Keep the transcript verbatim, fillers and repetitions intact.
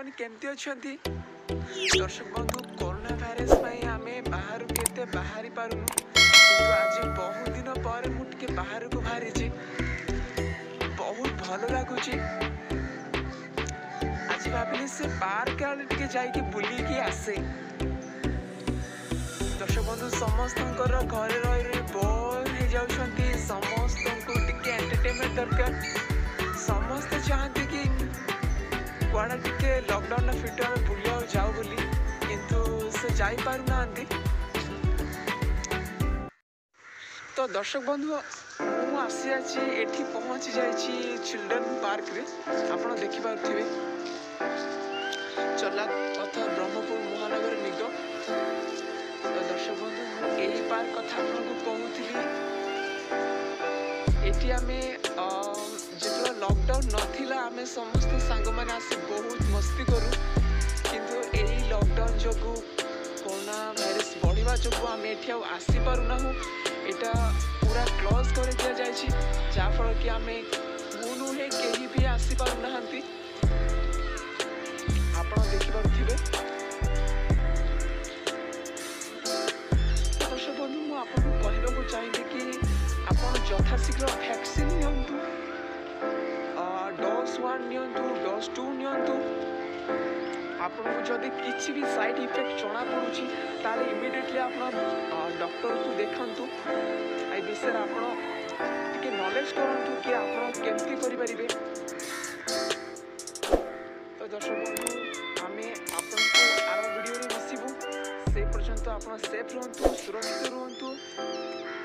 आपने केमती अछंती दर्शक बंधु कोरोना भाइरस आम बाहर के बाहरी पारुनु किंतु आज बहुत दिन पर मुझे बाहर को बाहरी बहुत भल लगुच आज भाविली से पार्क आड़े जाइए बुलिकी आसे दर्शक बंधु समस्त घरे रही बोर हो जाती समस्त को टिके एंटरटेनमेंट दरकार समस्ते चाहते कि कड़ा टिके लॉकडाउन फिट आम बुलिया जाऊ बोली किंतु से जाई पारु नांती। तो दर्शक बंधु मु आसी एठी पहुंची जाइए चिल्ड्रन पार्क रे आपण देखि पारुथिबे चला पथ ब्रह्मपुर महानगर निगम। तो दर्शक बंधु मु एही पार्क कथा आपनको कहूथिली एठी आमे जो लॉकडाउन नथिला आमे समस्त सांग माने आसी बहुत मस्ती करू किंतु एही लॉकडाउन जोगु कोरोना वायरस बढ़िबा जोगु आमे एठी आसी पारु ना एटा पूरा क्लोज कर दिया जाइए जहाँफल कि आम मुनु है कहीं भी आसी पारु नाहंती आपण देखि पारुथिबे। दर्शक बंधु मु आपन कहबाकू चाहिए कि आपण यथाशीघ्र वैक्सीन नियंतु डोज वन नियंतु डोज टू नियंतु आपको जदि किसी भी साइड इफेक्ट जना पड़ुची ताले इमिडिएटली आप डॉक्टर को देखंतु ए विषय आप नॉलेज करंतु कि आप केमती करि परिबे। तो दर्शक बंधु आमे आपन को आरो वीडियो रे मिसिबु से पर्यंत आप सेफ रहंतु सुरक्षित रहंतु।